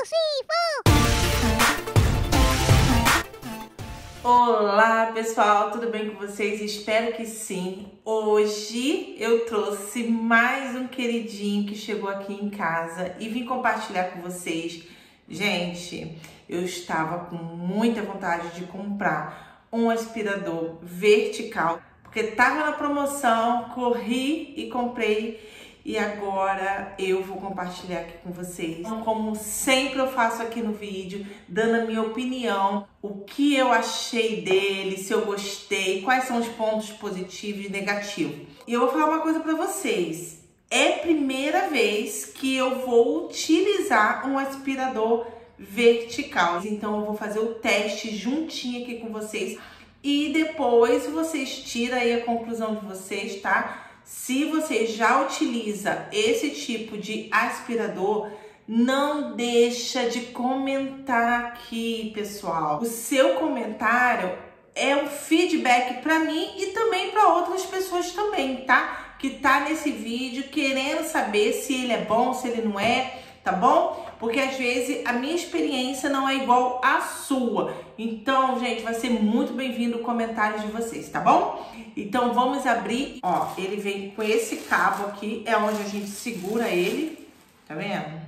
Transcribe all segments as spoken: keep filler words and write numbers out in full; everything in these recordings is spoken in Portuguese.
Olá pessoal, tudo bem com vocês? Espero que sim. Hoje eu trouxe mais um queridinho que chegou aqui em casa e vim compartilhar com vocês. Gente, eu estava com muita vontade de comprar um aspirador vertical, porque estava na promoção, corri e comprei. E agora eu vou compartilhar aqui com vocês, como sempre eu faço aqui no vídeo, dando a minha opinião, o que eu achei dele, se eu gostei, quais são os pontos positivos e negativos. E eu vou falar uma coisa pra vocês, é a primeira vez que eu vou utilizar um aspirador vertical. Então eu vou fazer o teste juntinho aqui com vocês e depois vocês tiram aí a conclusão de vocês, tá? Se você já utiliza esse tipo de aspirador, não deixa de comentar aqui, pessoal. O seu comentário é um feedback para mim e também para outras pessoas também, tá? Que tá nesse vídeo querendo saber se ele é bom, se ele não é, tá bom? Porque às vezes a minha experiência não é igual à sua. Então, gente, vai ser muito bem-vindo o comentário de vocês, tá bom? Então, vamos abrir. Ó, ele vem com esse cabo aqui, é onde a gente segura ele, tá vendo?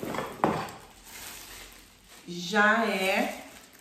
Já é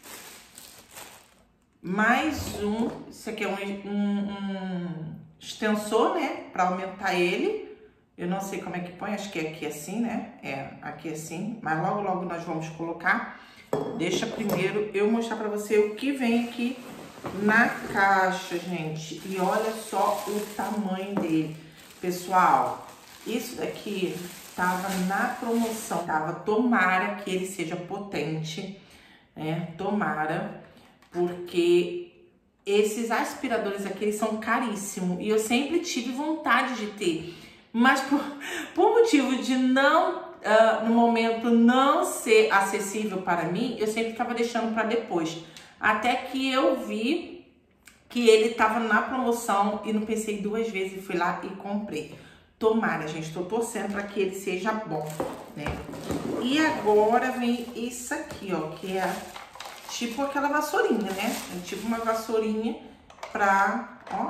mais um, isso aqui é um, um, um extensor, né, para aumentar ele. Eu não sei como é que põe, acho que é aqui assim, né? É, aqui assim, mas logo, logo nós vamos colocar. Deixa primeiro eu mostrar pra você o que vem aqui na caixa, gente. E olha só o tamanho dele. Pessoal, isso daqui tava na promoção, tava. Tomara que ele seja potente, né? Tomara, porque esses aspiradores aqui, eles são caríssimos. E eu sempre tive vontade de ter. Mas por, por motivo de não, uh, no momento, não ser acessível para mim, eu sempre estava deixando para depois. Até que eu vi que ele estava na promoção e não pensei duas vezes e fui lá e comprei. Tomara, gente, estou torcendo para que ele seja bom, né? E agora vem isso aqui, ó, que é tipo aquela vassourinha, né? É tipo uma vassourinha para, ó,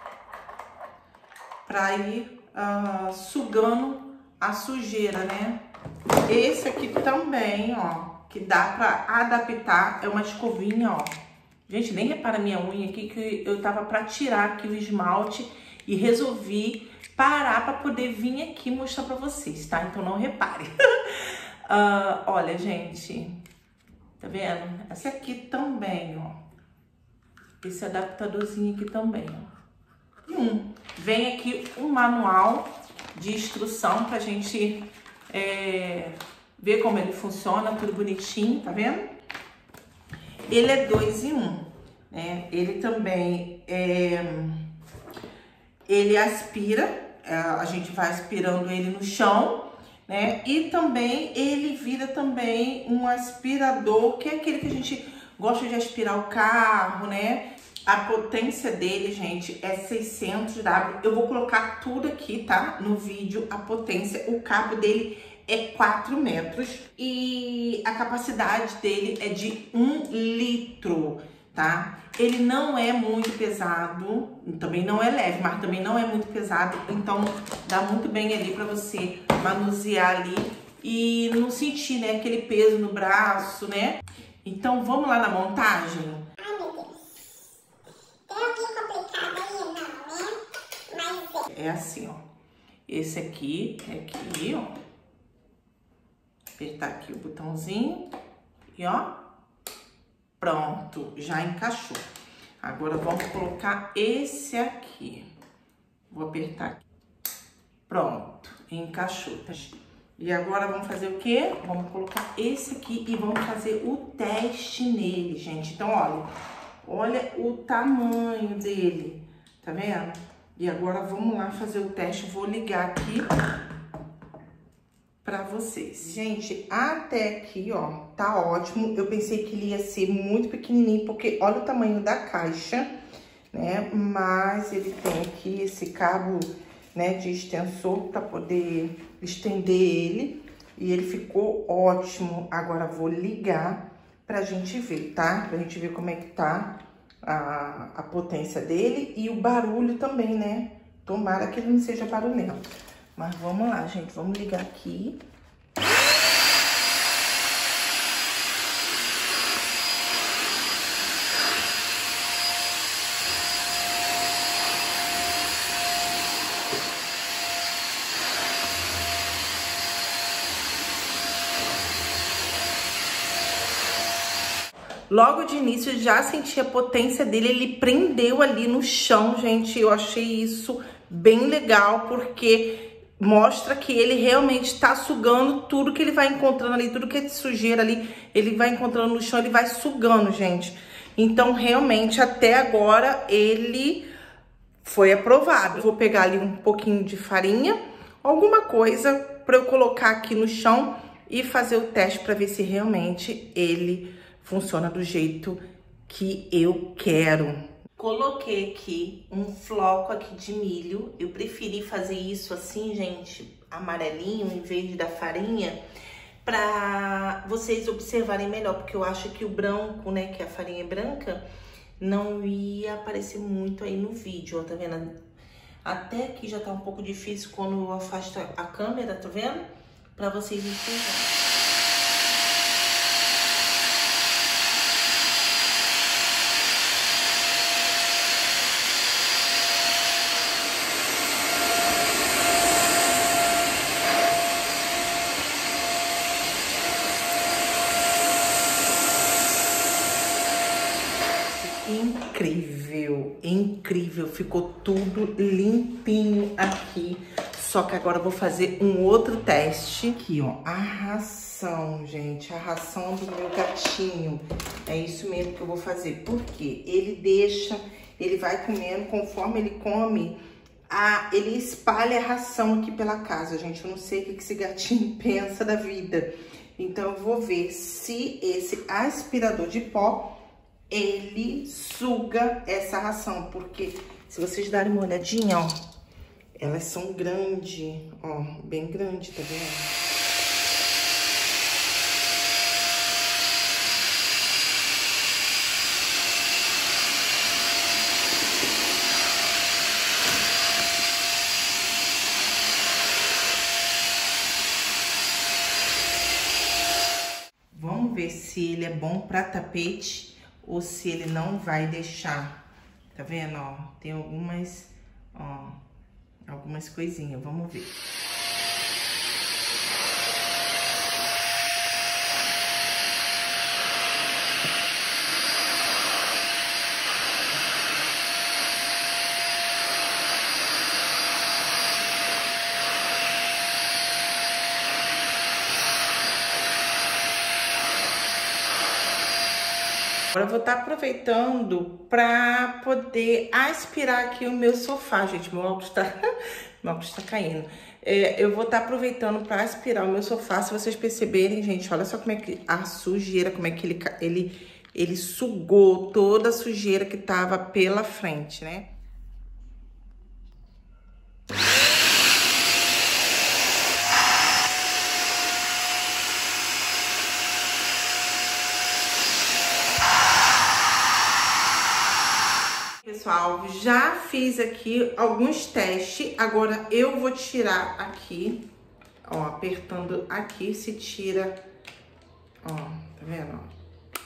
para ir Uh, sugando a sujeira, né? Esse aqui também, ó, que dá pra adaptar, é uma escovinha, ó. Gente, nem repara a minha unha aqui, que eu tava pra tirar aqui o esmalte e resolvi parar pra poder vir aqui mostrar pra vocês, tá? Então não repare. uh, olha, gente, tá vendo? Essa aqui também, ó. Esse adaptadorzinho aqui também, ó. Hum, vem aqui um manual de instrução pra gente é, ver como ele funciona, tudo bonitinho, tá vendo? Ele é dois em um, né? Ele também é, ele aspira, é, a gente vai aspirando ele no chão, né? E também ele vira também um aspirador, que é aquele que a gente gosta de aspirar o carro, né? A potência dele, gente, é seiscentos watt. Eu vou colocar tudo aqui, tá? No vídeo, a potência. O cabo dele é quatro metros e a capacidade dele é de um litro, tá? Ele não é muito pesado, também não é leve, mas também não é muito pesado. Então, dá muito bem ali pra você manusear ali e não sentir, né, aquele peso no braço, né? Então, vamos lá na montagem? É assim, ó. Esse aqui é aqui, ó. Apertar aqui o botãozinho e ó, pronto, já encaixou. Agora vamos colocar esse aqui. Vou apertar aqui. Pronto, encaixou. E agora vamos fazer o quê? Vamos colocar esse aqui e vamos fazer o teste nele, gente. Então, olha, olha o tamanho dele, tá vendo? E agora vamos lá fazer o teste. Vou ligar aqui pra vocês. Gente, até aqui, ó, tá ótimo. Eu pensei que ele ia ser muito pequenininho, porque olha o tamanho da caixa, né? Mas ele tem aqui esse cabo, né, de extensor pra poder estender ele. E ele ficou ótimo. Agora vou ligar pra gente ver, tá? Pra gente ver como é que tá a, a potência dele e o barulho também, né? Tomara que ele não seja barulhento. Mas vamos lá, gente. Vamos ligar aqui. Logo de início, já senti a potência dele, ele prendeu ali no chão, gente. Eu achei isso bem legal, porque mostra que ele realmente tá sugando tudo que ele vai encontrando ali, tudo que é de sujeira ali, ele vai encontrando no chão, ele vai sugando, gente. Então, realmente, até agora, ele foi aprovado. Eu vou pegar ali um pouquinho de farinha, alguma coisa para eu colocar aqui no chão e fazer o teste para ver se realmente ele funciona do jeito que eu quero. Coloquei aqui um floco aqui de milho. Eu preferi fazer isso assim, gente, amarelinho, em vez da farinha, para vocês observarem melhor, porque eu acho que o branco, né, que a farinha é branca, não ia aparecer muito aí no vídeo, ó, tá vendo? Até aqui já tá um pouco difícil quando eu afasto a câmera, tá vendo? Para vocês enxergarem. Incrível, incrível, ficou tudo limpinho aqui. Só que agora eu vou fazer um outro teste. Aqui, ó, a ração, gente, a ração do meu gatinho. É isso mesmo que eu vou fazer, porque ele deixa, ele vai comendo, conforme ele come, a, ele espalha a ração aqui pela casa, gente. Eu não sei o que esse gatinho pensa da vida. Então, eu vou ver se esse aspirador de pó ele suga essa ração, porque se vocês darem uma olhadinha, ó, elas são grandes, ó, bem grande, tá vendo? Vamos ver se ele é bom para tapete ou se ele não vai deixar. Tá vendo, ó? Tem algumas, ó, algumas coisinhas. Vamos ver. Agora eu vou estar aproveitando para poder aspirar aqui o meu sofá, gente. Meu óculos tá, meu óculos tá caindo. É, eu vou estar aproveitando para aspirar o meu sofá. Se vocês perceberem, gente, olha só como é que a sujeira, como é que ele, ele, ele sugou toda a sujeira que tava pela frente, né? Pessoal, já fiz aqui alguns testes, agora eu vou tirar aqui, ó, apertando aqui, se tira, ó, tá vendo, ó?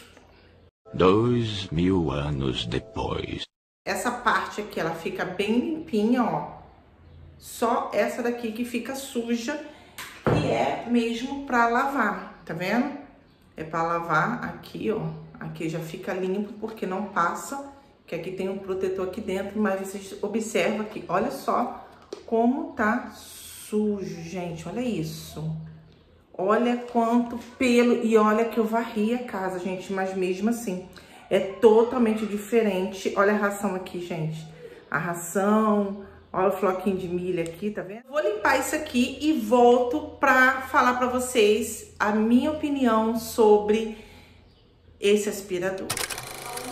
Dois mil anos depois. Essa parte aqui, ela fica bem limpinha, ó, só essa daqui que fica suja, que é mesmo pra lavar, tá vendo? É pra lavar aqui, ó, aqui já fica limpo porque não passa, que aqui tem um protetor aqui dentro, mas vocês observam aqui, olha só como tá sujo, gente, olha isso. Olha quanto pelo, e olha que eu varri a casa, gente, mas mesmo assim, é totalmente diferente. Olha a ração aqui, gente, a ração, olha o floquinho de milho aqui, tá vendo? Vou limpar isso aqui e volto pra falar pra vocês a minha opinião sobre esse aspirador.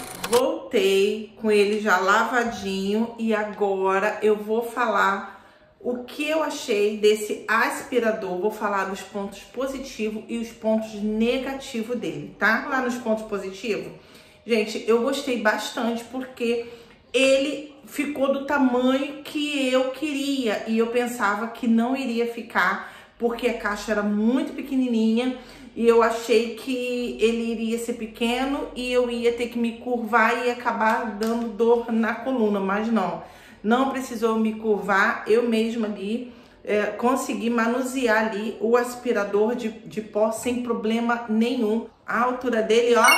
Voltei com ele já lavadinho e agora eu vou falar o que eu achei desse aspirador. Vou falar dos pontos positivos e os pontos negativos dele, tá? Lá nos pontos positivos, gente, eu gostei bastante porque ele ficou do tamanho que eu queria e eu pensava que não iria ficar porque a caixa era muito pequenininha e eu achei que ele iria ser pequeno e eu ia ter que me curvar e acabar dando dor na coluna, mas não. Não precisou me curvar, eu mesma ali é, consegui manusear ali o aspirador de, de pó sem problema nenhum. A altura dele, ó,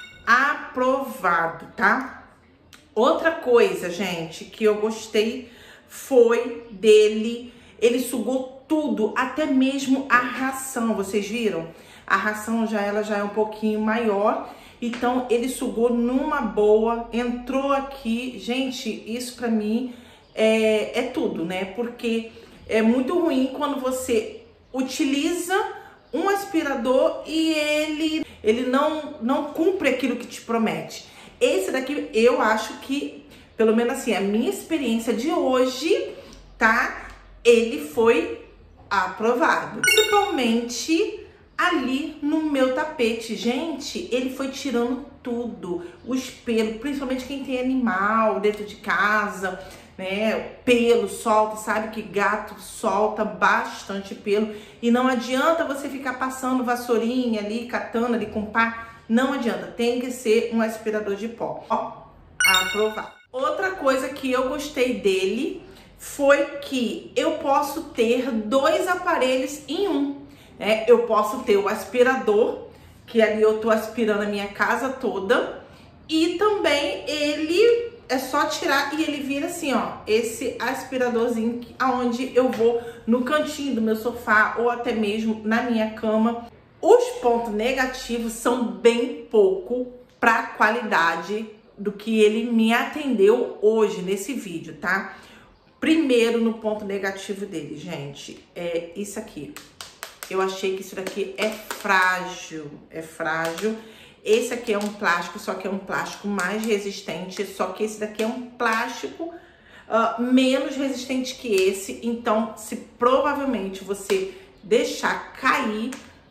aprovado, tá? Outra coisa, gente, que eu gostei foi dele, ele sugou tudo, até mesmo a ração, vocês viram? A ração já ela já é um pouquinho maior. Então, ele sugou numa boa, entrou aqui. Gente, isso pra mim é, é tudo, né? Porque é muito ruim quando você utiliza um aspirador e ele, ele não, não cumpre aquilo que te promete. Esse daqui, eu acho que, pelo menos assim, a minha experiência de hoje, tá? Ele foi aprovado. Principalmente ali no meu tapete, gente, ele foi tirando tudo, os pelos, principalmente quem tem animal dentro de casa, né, pelo solta, sabe que gato solta bastante pelo e não adianta você ficar passando vassourinha ali, catando ali com pá, não adianta, tem que ser um aspirador de pó, ó, aprovado. Outra coisa que eu gostei dele foi que eu posso ter dois aparelhos em um. É, eu posso ter o aspirador, que ali eu tô aspirando a minha casa toda, e também ele é só tirar e ele vira assim, ó, esse aspiradorzinho aonde eu vou no cantinho do meu sofá ou até mesmo na minha cama. Os pontos negativos são bem pouco para a qualidade do que ele me atendeu hoje nesse vídeo, tá? Primeiro, no ponto negativo dele, gente, é isso aqui. Eu achei que isso daqui é frágil, é frágil. Esse aqui é um plástico, só que é um plástico mais resistente, só que esse daqui é um plástico uh, menos resistente que esse. Então, se provavelmente você deixar cair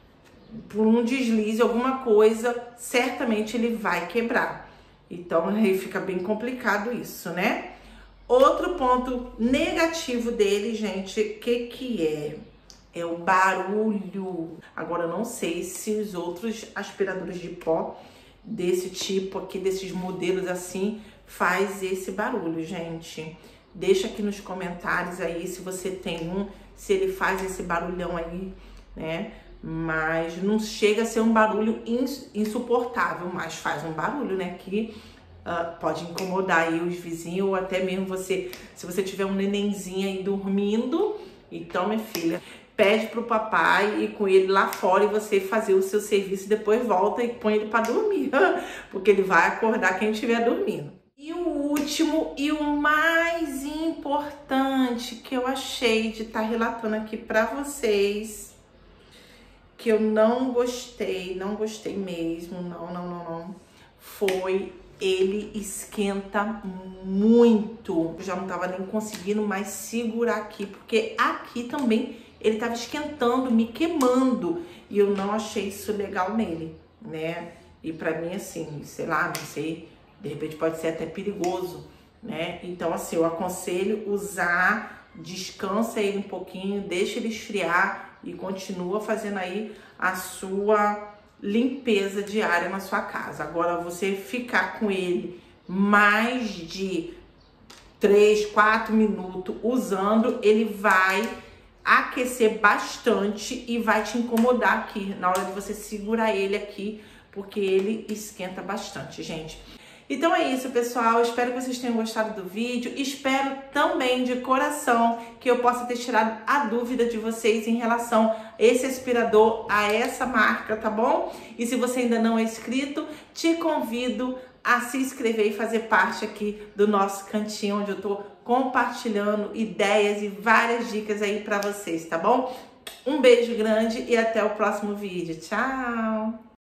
por um deslize, alguma coisa, certamente ele vai quebrar. Então, aí fica bem complicado isso, né? Outro ponto negativo dele, gente, o que que é? É o barulho. Agora, eu não sei se os outros aspiradores de pó desse tipo aqui, desses modelos assim, faz esse barulho, gente. Deixa aqui nos comentários aí se você tem um, se ele faz esse barulhão aí, né? Mas não chega a ser um barulho insuportável, mas faz um barulho, né? Que uh, pode incomodar aí os vizinhos ou até mesmo você, se você tiver um nenenzinho aí dormindo. Então, minha filha, pede pro papai ir com ele lá fora e você fazer o seu serviço, depois volta e põe ele para dormir, porque ele vai acordar quem estiver dormindo. E o último e o mais importante que eu achei de estar relatando aqui para vocês, que eu não gostei, não gostei mesmo, não, não, não, não, foi ele esquenta muito. Eu já não tava nem conseguindo mais segurar aqui, porque aqui também ele tava esquentando, me queimando, e eu não achei isso legal nele, né? E pra mim, assim, sei lá, não sei, de repente pode ser até perigoso, né? Então, assim, eu aconselho usar, descansa ele um pouquinho, deixa ele esfriar e continua fazendo aí a sua limpeza diária na sua casa. Agora, você ficar com ele mais de três, quatro minutos usando, ele vai aquecer bastante e vai te incomodar aqui na hora de você segurar ele aqui, porque ele esquenta bastante, gente. Então é isso, pessoal. Espero que vocês tenham gostado do vídeo. Espero também de coração que eu possa ter tirado a dúvida de vocês em relação a esse aspirador, a essa marca, tá bom? E se você ainda não é inscrito, te convido a se inscrever e fazer parte aqui do nosso cantinho, onde eu tô compartilhando ideias e várias dicas aí pra vocês, tá bom? Um beijo grande e até o próximo vídeo. Tchau!